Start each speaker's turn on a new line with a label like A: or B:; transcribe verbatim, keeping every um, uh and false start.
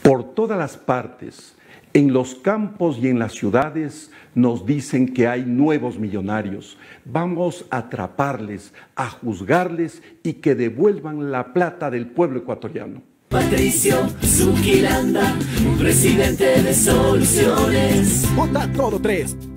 A: Por todas las partes, en los campos y en las ciudades, nos dicen que hay nuevos millonarios. Vamos a atraparles, a juzgarles y que devuelvan la plata del pueblo ecuatoriano.
B: Patricio Zuquilanda, presidente de Soluciones.
C: Vota todo tres.